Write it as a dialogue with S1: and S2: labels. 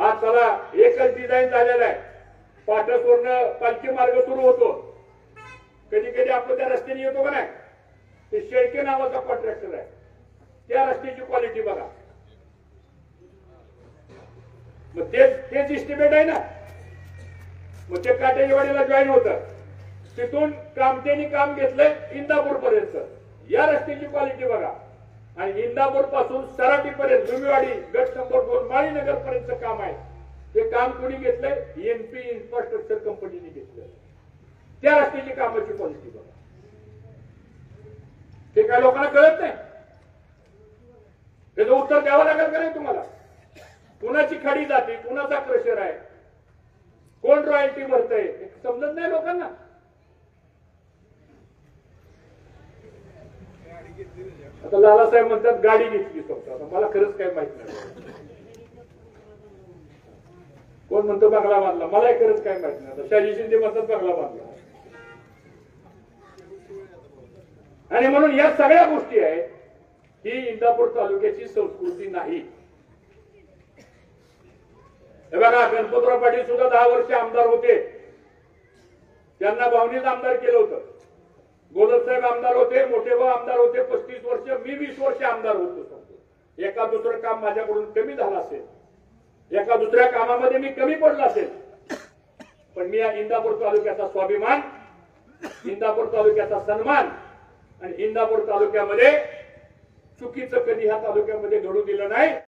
S1: आज चला एकच डिझाईन झालेला आहे. पाटसवरनं पालखी मार्ग सुरू होतो. कधी कधी आपण त्या रस्त्याने येतो का नाही, ते शेळके नावाचा कॉन्ट्रॅक्टर आहे, त्या रस्त्याची क्वालिटी बघा. मग तेच इस्टिमेट आहे ना. मग ते काटेवाडीला जॉईन होतं, तिथून कामतेनी काम घेतलंय इंदापूर पर्यंत. या रस्त्याची क्वालिटी बघा. आणि इंदापूर पासून सराटी पर्यंत जुमीवाडी गट नंबर 2 माळीनगर पर्यंत काम आहे. ते काम कोणी घेतलंय? एनपी इन्फ्रास्ट्रक्चर कंपनीने घेतलंय. त्या रस्त्याची कामाची क्वालिटी बघा. ते काय लोकांना कळत नाही. त्याचं उत्तर द्यावं लागेल का नाही तुम्हाला? कुणाची खडी जाते, कुणाचा क्रशर आहे, कोण रॉयल्टी भरतय, समजत नाही लोकांना. आता लालासाहेब म्हणतात गाडी घेतली फक्त. आता मला खरंच काही माहित नाही. कोण म्हणतो बंगला बांधला, मलाही खरंच काही माहित नाही. आता शाजी शिंदे म्हणतात बंगला बांधला. आणि म्हणून या सगळ्या गोष्टी आहेत, ही इंदापूर तालुक्याची संस्कृती नाही. हे बघा, गणपतराव पाटील सुद्धा 10 वर्ष आमदार होते. त्यांना भावनीत आमदार केलं होतं. गोलद साहेब आमदार होते, मोठे भाऊ आमदार होते 35 वर्ष. मी 20 वर्ष आमदार होतो. एका दुसरं काम माझ्याकडून कमी झालं असेल, एका दुसऱ्या कामामध्ये मी कमी पडलो असेल, पण मी या इंदापूर तालुक्याचा स्वाभिमान, इंदापूर तालुक्याचा सन्मान आणि इंदापूर तालुक्यामध्ये चुकीचं कधी ह्या तालुक्यामध्ये घडू दिलं नाही.